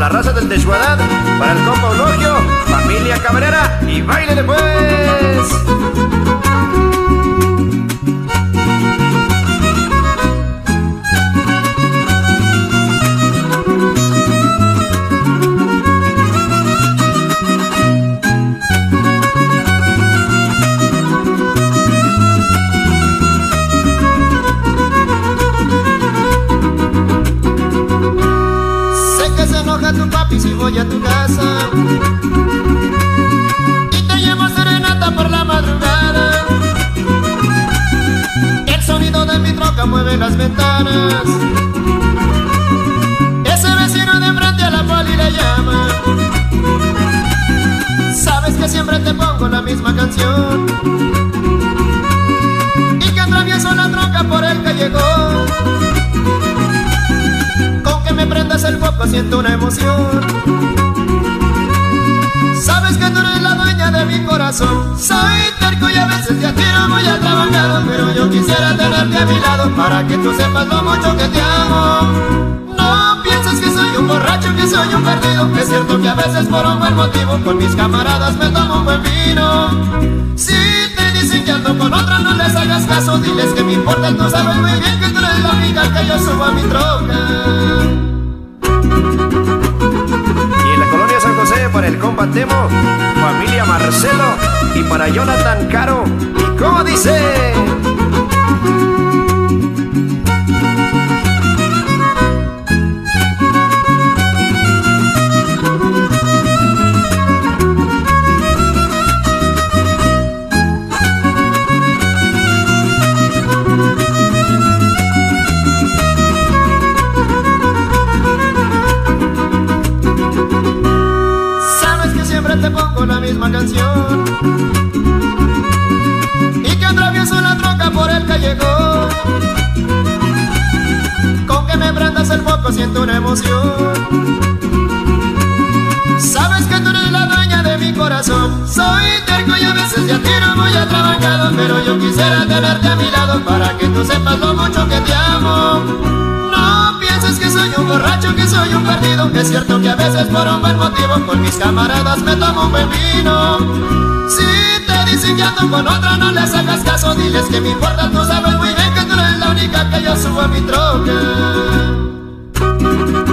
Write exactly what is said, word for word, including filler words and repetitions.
la raza del Texhuadán, para el compa Eulogio, familia Cabrera y baile después. Tu papi si voy a tu casa y te llevo serenata por la madrugada. El sonido de mi troca mueve las ventanas. Ese vecino de enfrente a la poli le llama. Sabes que siempre te pongo la misma canción y que atravieso la troca por el callejón. Me prendas el foco, siento una emoción. Sabes que tú eres la dueña de mi corazón. Soy terco y a veces te atiro muy atrabajado, pero yo quisiera tenerte a mi lado para que tú sepas lo mucho que te amo. No pienses que soy un borracho, que soy un perdido. Es cierto que a veces por un buen motivo con mis camaradas me tomo un buen vino. Si te dicen que ando con otra, no les hagas caso. Diles que me importa, tú sabes muy bien que tú eres la única que yo subo a mi troca. Y en la colonia San José para el compa Temo, familia Marcelo y para Jonathan Caro. ¿Y cómo dice? Te pongo la misma canción y que atravieso la troca por el callejón. Con que me prendas el foco siento una emoción. Sabes que tú eres la dueña de mi corazón. Soy terco y a veces te atiro muy atrabajado, pero yo quisiera tenerte a mi lado para que tú sepas lo mucho que te amo. No pienses que soy un borracho, que soy un perdido. Es cierto que a veces por un buen motivo con mis camaradas me tomo un buen vino. Si te dicen que ando con otra, no les hagas caso. Diles que me importa, tú sabes muy bien que tú eres la única que yo subo a mi troca.